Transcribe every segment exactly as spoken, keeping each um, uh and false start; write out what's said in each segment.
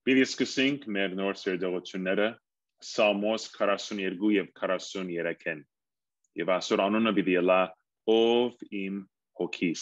Պիտի սկսենք մեր նոր սերտողությունները Սամոս քառասունյոթ և քառասուներեքն և այսօր անունը պիտի ելա ով իմ հոգիս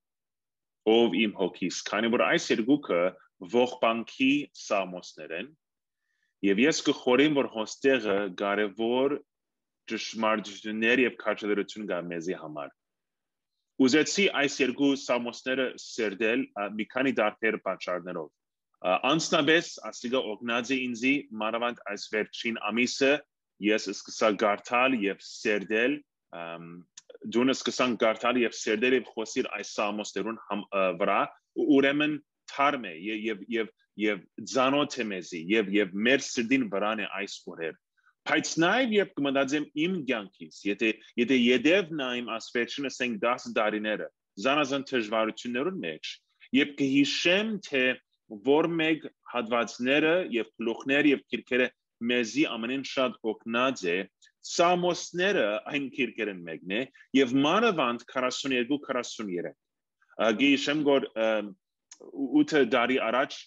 ով իմ հոգիս քանի որ այս երկուքը ողբանքի սամոսներ են և ես կխորհեմ որ հոստեղը կարևոր ճշմարտություններ և քաջալերություն կա մեզի համար ուզեցի այս երկու սամոսները սերտել մի քանի տարբեր պատճառներով Անցնաբես ասիգա օգնած է ինձի մանավանդ այս վերջին ամիսը ես սկսա գարթալ եւ սերտել դունը սկսան գարթալ եւ սերտել եւ խոսիր այս սամոսներուն վրա ուրեմն թարմ է եւ եւ եւ ցանոթ է մեզի եւ եւ մեր սրդին վրան է այս օրեր բայց նաեւ եւ կմտածեմ իմ կյանքից եթե եթե յետև նայեմ այս վերջին ասենք դասը տարիները զանազան դժվարություններուն մեջ եւ կհիշեմ թե որ մեկ հատվածները եւ գլուխները եւ քիրքերը մեզի ամենին շատ օգնած է սամոսները այն քիրքերն մեկն է եւ մանավանդ քառասունյոթ քառասուներեք գիշեմ որ ութ տարի առաջ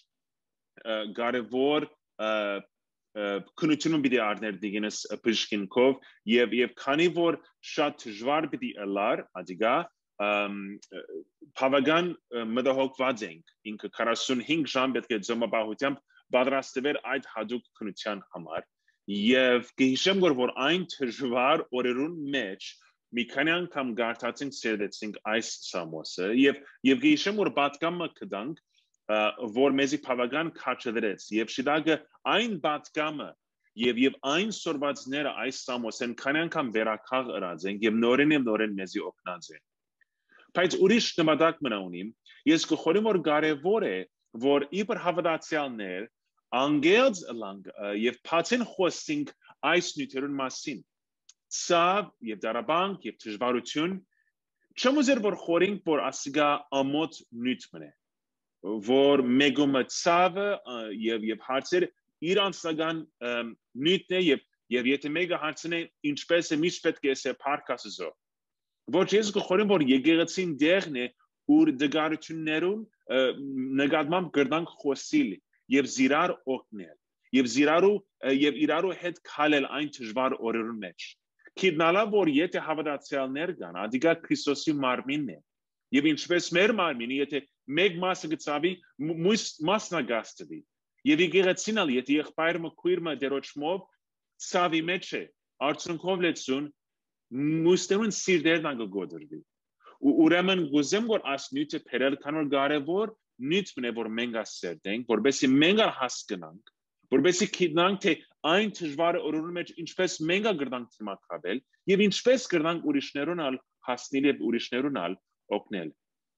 կարևոր քննություն պիտի առներ դիգենս բժշկինքով եւ եւ քանի որ շատ դժվար պիտի ըլար ադիգա Բավական մտահոգված ենք ինքը քառասունհինգ ժամ պետք է ձմապահությամբ պատրաստվեր այդ հadoop քննության համար եւ կհիշեմ որ այն դժվար օրերուն մեջ մի քանի անգամ գարտացինք սերտեցինք այս սամոսը եւ եւ կհիշեմ որ պատկամը կդանք որ մեզի բավական քաջալերեց եւ շիդագը այն պատկամը եւ եւ այն սորվածները այս սամոսեն քանի անգամ վերակաղ ըրած են եւ նորեն եւ նորեն մեզի օգնած են Բայց ուրիշ նպատակ մնա ունիմ, ես կխորհեմ որ կարևոր է, որ իբր հավատացյալներ անգելծ ըլանք եւ բացեն խոսենք այս նյութերուն մասին։ Ցավ եւ դարաբանք եւ դժվարություն չեմ ուզեր որ խորենք որ ասիգա ամոթ նյութ մնե, որ մեգումը ցավը եւ եւ հարցեր իր անձնական նյութն է եւ եւ եթե մեկը հարցնե ինչպես է միշտ պետք է ասե փառքասզո Ոչ ես կխորեմ որ եկեղեցին դերն է ուր դգարություններուն նկատմամբ կրնանք խոսիլ եւ զիրար օգնել եւ զիրարու եւ իրարու հետ քալել այն դժվար օրերուն մեջ Գիտնալա որ եթե հավատացյալներ կան ադիգա Քրիստոսի մարմինն է եւ ինչպես մեր մարմինը եթե մեկ մասը գծավի մույս մասնագաստվի եւ եկեղեցին ալ եթե եղբայրը քույրը դերոճմով ցավի մեջ է արցունքով լեցուն Մուստերուն սիրտերն անգոդրվի ուրեմն գուզեմ որ այս նյութը փերել քան որ կարևոր նյութ մնե որ մենք ասերտենք որբեսի մենք հասկանանք որբեսի գիտնանք թե այն դժվար օրերուն մեջ ինչպես մենք կրնանք թիմակավել եւ ինչպես կրնանք ուրիշներուն ալ հասնել եւ ուրիշներուն ալ օգնել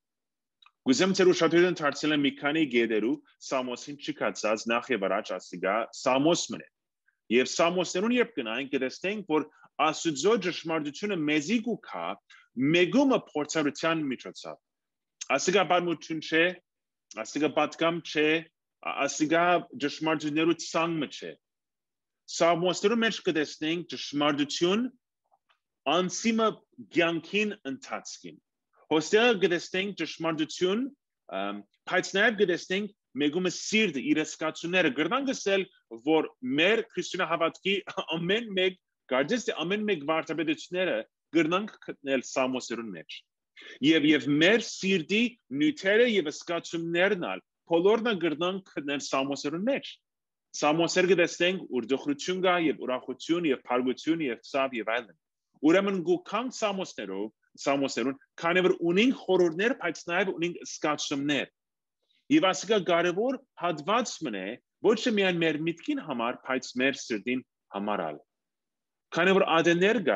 Գուզեմ ցերու շատերն դարձել են մի քանի գեդերու սամոսին չկացած նախ եւ առաջ ասիգա սամոս մնե եւ սամոսներուն երբ կնայենք կտեսնենք որ Աստծո ճշմարտությունը մեզի կուքա մեգումը փորձառության միջոցով ասիգա բարմություն չէ ասիգա պատկամ չէ ասիգա ճշմարտություններու ցանգը չէ Սամոսներու մեջ կտեսնենք ճշմարտություն անսիմը ցանկին ընթացքին հոստեղ կտեսնենք ճշմարտություն բայց նաեւ կտեսնենք մեգումը սիրտ իրեսկացությունները գրնանք ասել որ մեր քրիստոնյա հավատքի ամեն մեկ Կարծես թե ամեն մեկ վարդապետությունները գրնանք գտնել սամոսերուն մեջ եւ եւ մեր սիրտի նյութերը եւ սկացումներն ալ բոլորն գրնանք գտնել սամոսերուն մեջ սամոսեր գտեսնենք ուրդոխություն կա եւ ուրախություն եւ փարգություն եւ ցավ եւ այլն ուրեմն գուքանք սամոսներով սամոսերուն քանի որ ունենք խորհուրդներ բայց նաեւ ունենք սկացումներ եւ ասիկա կարեւոր հատված մնե ոչ միայն մեր միտքին համար բայց մեր սրտին համար ալ Քանի որ ադեներ կա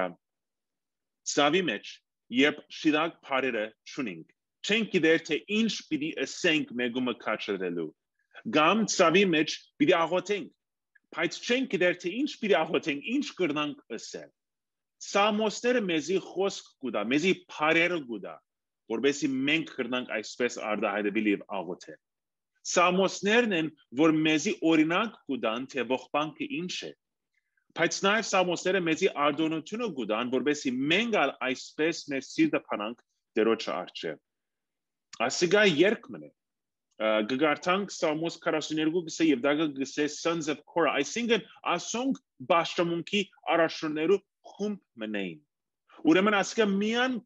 ցավի մեջ երբ շիրակ բարերը ճունենք չենք գիտեր թե ինչ պիտի ասենք մեգումը քաշրելու գամ ցավի մեջ պիտի աղոթենք բայց չենք գիտեր թե ինչ պիտի աղոթենք ինչ կրնանք ասել սամոսները մեզի խոսք կուտա մեզի բարերը կուտա որբեսի մենք կրնանք այսպես արդահայտվել եւ աղոթել սամոսներն են որ մեզի օրինակ կուտան թե ողբանքը ինչ է Բայց նաև սամոսները մեզի արդոնությունը գուտան, որբեսի մենք ալ այսպես մեր սիրտը փանանք դերոջը արջև։ Ասիգա երկ մնե, Գգարտանք Սամոս քառասուններկու գսե եւ դագը գսե sons of Korah, այսինքն ասոնք բաշտամունքի արաշուններու խումբ մնային։ Ուրեմն ասկա միան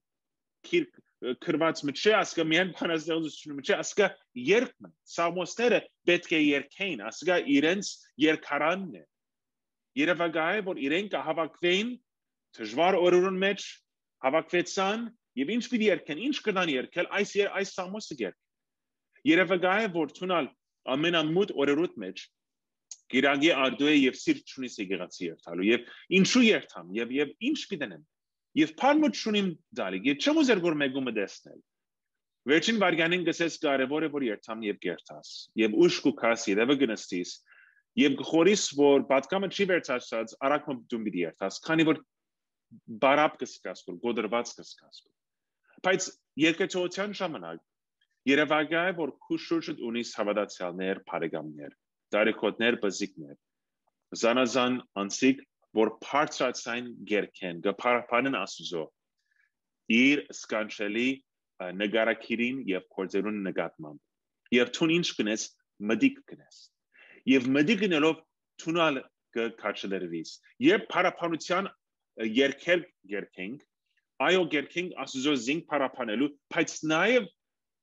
քրված մչե, ասկա միան բանաստեղծությունը մչե, ասկա երկմն, Սամոսները պետք է երկեին, ասկա իրենց երկարանն է։ Երևակայ է, որ իրենք հավաքվեին դժվար օրերուն մեջ, հավաքվեցան եւ ինչ պիտի երկեն, ինչ կնան երկել, այս այս Սամոսը երկ։ Երևակայ է, որ թունալ ամենամուտ օրերուտ մեջ գիրագի արդու է եւ սիրտ չունիս եկեղեցի երթալու եւ ինչու երթամ եւ եւ ինչ պիտենեմ եւ փարմոտ շունիմ դալի եւ չեմ ուզեր որ մեգումը դեսնել վերջին վարյանին գսես կարեւոր է որ երթամ եւ գերտաս եւ ուշ կուքաս երևը գնստիս եւ գխորիս որ պատկամը չի վերցած արակը դում պիտի երթաս քանի որ բարապ կսկաս որ գոդրված կսկաս բայց երկեցողության ժամանակ Երևակայ է, որ քուշուշտ ունիս հավատացյալներ, բարեկամներ, դարիքոտներ, բզիկներ, զանազան անցիկ, որ բարձրացան գերքեն, գփարփանեն Աստծո, իր սկանչելի նգարակիրին եւ կորձերուն նկատմամբ, եւ թուն ինչ կնես, մդիկ կնես, եւ մդիկ գնելով թունալ կքաչելերվիս, եւ փարփանության երկել գերքենք, այո գերքենք Աստծո զինք փարփանելու, բայց նաեւ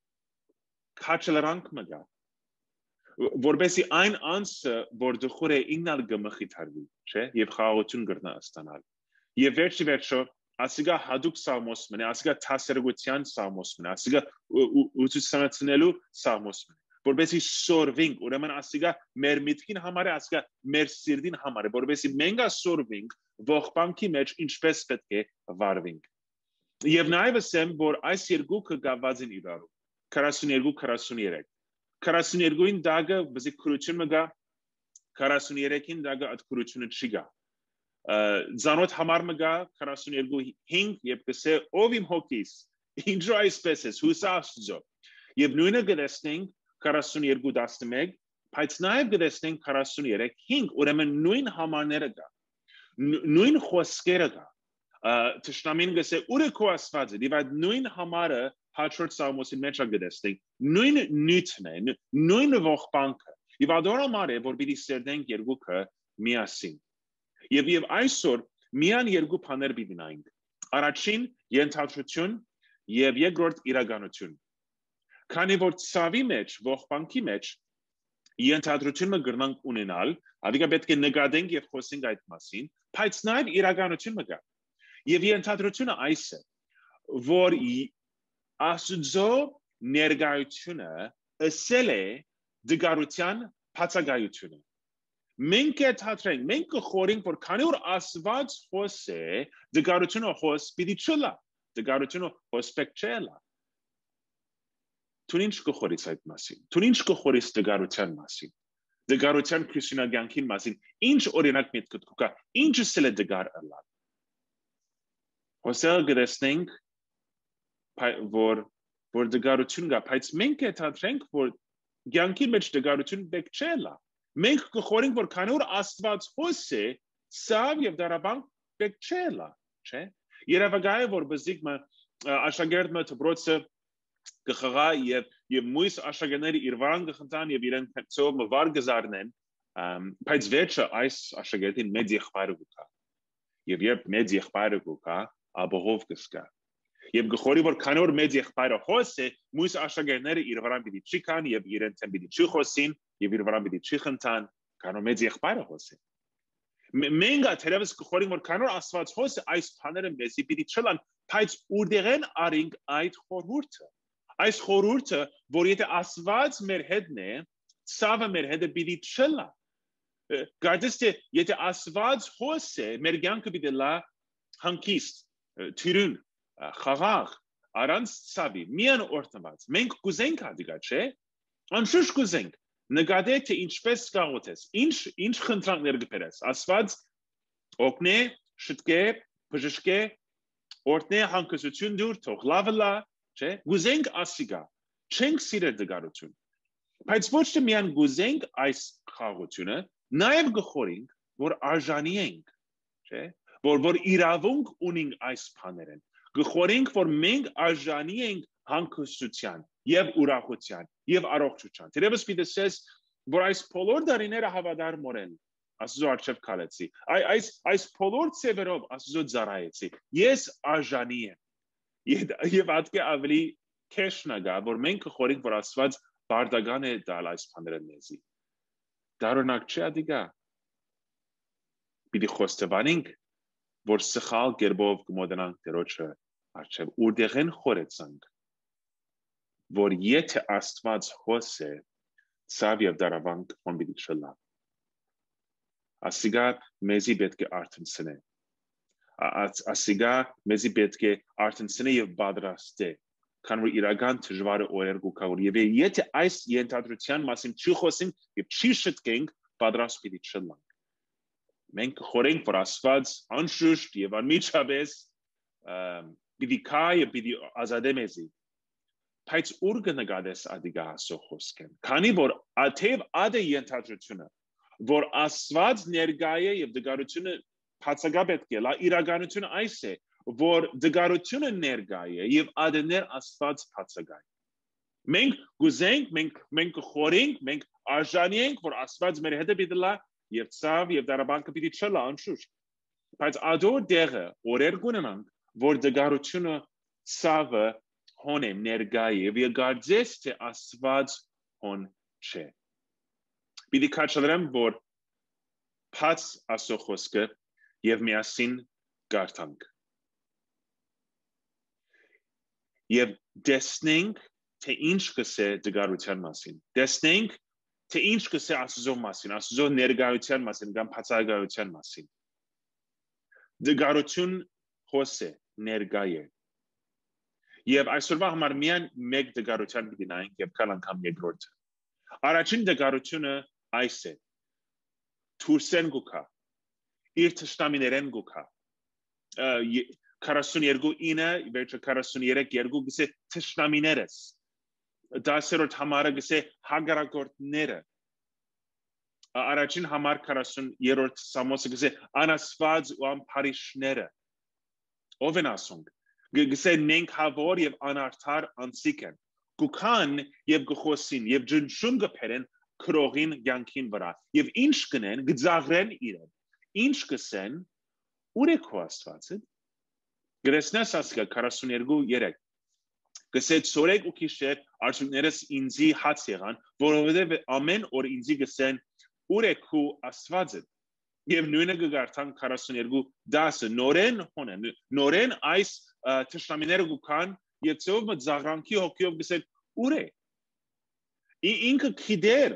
Քաչելրանք մգա որբեսի այն անձը որ դխուր է իննալ գմխիթարվի չէ եւ խաղաղություն գրնա ստանալ եւ վերջի վերջո ասիգա հadouk Սամոս մնա ասիգա թասերգության Սամոս մնա ասիգա ուսուցանելու Սամոս մնա որբեսի սորվինք ուրեմն ասիգա մեր միտքին համար է ասիգա մեր սիրտին համար է որբեսի մենք ասորվինք ողբանքի մեջ ինչպես պետք է վարվենք եւ նաեւ ասեմ որ այս երկուքը գաված են իրարու քառասուններկու քառասուներեք քառասուներկուին դագը բզի քրություն մգա քառասուներեքին դագը այդ քրությունը չի գա Զանոթ համար մգա քառասուներկու հինգ եւ կսե ով իմ հոգիս ինչու այսպես է հուսա Աստծո եւ նույնը գտեսնենք քառասուներկու տասնմեկ բայց նաեւ գտեսնենք քառասուներեք հինգ ուրեմն նույն համարները գա նույն խոսքերը գա Տշնամին գսե ուրը քո Աստվածը դիվա նույն համարը Հաջորդ Սամոսին մեջ ագդեստենք նույն նյութն է նույն ողբանքը եւ ադորամար է որ պիտի սերդենք երկուքը միասին եւ եւ այսօր միան երկու բաներ պիտի նայենք առաջին ենթադրություն եւ երկրորդ իրականություն քանի որ ցավի մեջ ողբանքի մեջ ենթադրությունը գրնանք ունենալ adică պետք է նկատենք եւ խոսենք այդ մասին բայց նաեւ իրականությունը կա եւ ենթադրությունը այս է որ Աստծո ներկայությունը ասել է դգարության բացակայությունը մենք է թատրենք մենք կխորենք որ քանի որ Աստված խոս է դգարությունը խոս պիտի չլա դգարությունը խոսպեք չելա Դու ինչ կխորից այդ մասին Դու ինչ կխորից դգարության մասին դգարության քրիստոնեական մասին ինչ օրինակ միտքդ կա ինչ ասել է դգար ըլլա Հոսել գտեսնենք որ որ դգարություն կա բայց մենք է թատրենք որ ցանկի մեջ դգարություն պետք չելա մենք կխորենք որ քանի որ Աստված խոս է սավ եւ դարաբան պետք չելա չէ երևակայ է որ բզիկը աշակերտը դբրոցը կխաղա եւ եւ մույս աշակերտները իր վարան կխնդան եւ իրեն ծով մվար գզարնեն բայց վերջը այս աշակերտին մեծ եղբայրը կա եւ երբ մեծ եղբայրը կա ապողով կսկա Եվ գխորի որ քանի որ մեծ եղբայրը խոս է մույս աշակերտները իր վրան պիտի չի կան եւ իրեն ցեմ պիտի չի խոսին եւ իր վրան պիտի չի խնդան քանի որ մեծ եղբայրը խոս է մենք աթերևս գխորի որ քանի որ Աստված խոս է այս բաները մեզի պիտի չլան բայց ուրդեղեն արինք այդ խորհուրդը այս խորհուրդը որ եթե Աստված մեր հետն է ցավը մեր հետը պիտի չլա գարդես թե եթե Աստված խոս է մեր կյանքը պիտի լա հանգիստ թիրուն խաղաղ առանց ցավի միան օրտնված մենք կուզենք ադիգա չէ անշուշտ կուզենք նկատեք թե ինչպես կաղոթես ինչ ինչ խնդրանքներ կբերես Աստված օգնե շտկե բժշկե օրտնե հանգստություն դուր թող լավը լա չէ կուզենք ասիգա չենք սիրել դգարություն բայց ոչ թե միան կուզենք այս խաղաղությունը նաև գխորենք որ արժանի ենք չէ որ որ իրավունք ունենք այս բաներեն Գխորենք, որ մենք արժանի ենք հանգստության եւ ուրախության եւ առողջության։ Դերևս պիտի ասես, որ այս բոլոր դարիները հավատարմորեն Աստծո առջև քալեցի։ Այս այս բոլոր ծևերով Աստծո ծառայեցի։ Ես արժանի եմ։ Եվ ատկե ավելի քեշնագա, որ մենք գխորենք, որ Աստված բարդական է տալ այս բաները մեզի։ Դառնակ չի ադիգա։ Պիտի խոստովանենք, որ սխալ կերպով կմոդենանք Տերոջը առջև ուրդեղեն խորեցանք, որ եթե Աստված խոսե, ցավ եւ դարավանք ոնց պիտի չլա։ Ասիգա մեզի պետք է արթնցնե։ Ասիգա մեզի պետք է արթնցնե եւ պատրաստե, քան որ իրական դժվարը օրեր կգա, եւ եթե այս ենթադրության մասին չի խոսենք եւ չի շտկենք, պատրաստ պիտի չլանք։ Մենք խորենք, որ Աստված անշուշտ եւ անմիջապես պիտի կա եւ պիտի ազատե մեզի։ Բայց ուր կնկատես ադիգա ասող խոսքեն։ Քանի որ աթեւ ադե ենթադրությունը, որ Աստված ներկա է եւ դգարությունը բացակա պետք է լա, իրականությունը այս է, որ դգարությունը ներկա է եւ ադեներ Աստված բացակա է։ Մենք գուզենք, մենք մենք խորենք, մենք արժանի ենք, որ Աստված մեր հետ է պիտի լա եւ ցավ եւ դարաբանքը պիտի չլա անշուշտ։ Բայց ադոր դեղը օրեր կունենանք, որ դգարությունը ցավը հոնե ներկա է եւ գարձես թե Աստված հոն չէ։ Պիտի քաչալրեմ, որ փած ասո խոսքը եւ միասին գարտանք։ Եվ դեսնենք, թե ինչ կսե դգարության մասին։ Դեսնենք, թե ինչ կսե Աստծո մասին, Աստծո ներկայության մասին, կամ փածագայության մասին։ Դգարություն խոսե, ներկա է։ Եվ այսօրվա համար միայն մեկ դգարության պիտի նայենք եւ կան անգամ երկրորդը։ Առաջին դգարությունը այս է։ Թուրսեն գուքա։ Իր թշնամիներեն գուքա։ քառասունուերկու ինը վերջը քառասունուերեք երկու գսե թշնամիներս։ Դասերորդ համարը գսե հագարակորդները։ Առաջին համար քառասուներորդ Սամոսը գսե անասված ու ամփարիշները։ Ով են ասոնք։ Գսե նենք հավոր եւ անարդար անցիկ են։ Գուքան եւ գխոսին եւ ջնշուն գփերեն քրողին յանքին վրա եւ ինչ կնեն գծաղրեն իրեն։ Ինչ կսեն ուր է քո Աստվածը։ Գրեսնես ասկա քառասունուերկու երեք։ Գսե ծորեք ու քիշեր արժուններս ինձի հաց եղան, որովհետև ամեն օր ինձի գսեն ուր է քո Աստվածը։ Եվ նույնը գգարտան քառասունուերկու դասը նորեն հոնեն նորեն այս թշնամիները գուքան եւ ծով մծաղրանքի հոգիով գսեն ուր է։ Ինքը քիդեր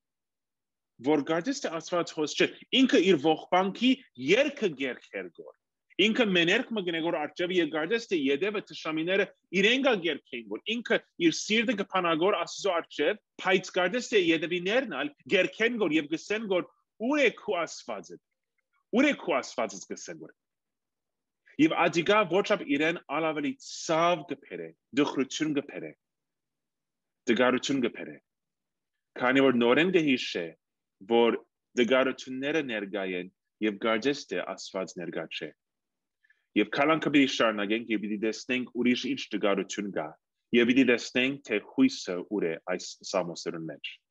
որ գարտես թե Աստված խոս չէ, ինքը իր ողբանքի երկը գերքեր գոր։ Ինքը մեներք մգնեգոր արջև եգարդես թե եդևը թշամիները իրենգա գերքեն գոր, ինքը իր սիրտը կպանագոր Աստծո արջև, պայց գարդես թե եդևիներն ալ գերքեն գոր և գսեն գոր ուր է քու Աստվածը, ուր է քու Աստվածը գսեն գոր։ Եվ ադիգա ոչապ իրեն ալավելի ծավ գպեր է, դխրություն գպեր է, դգարություն գպեր է, քանի որ նորեն գհիշե, որ դգարությունները ներգա են և գարդես թե Աստված ներգա չէ։ Եվ քալանքը պիտի շարունակենք եւ պիտի տեսնենք ուրիշ ինչ դգարություն կա եւ պիտի տեսնենք թե հույսը ուր է այս սամոսերուն մեջ։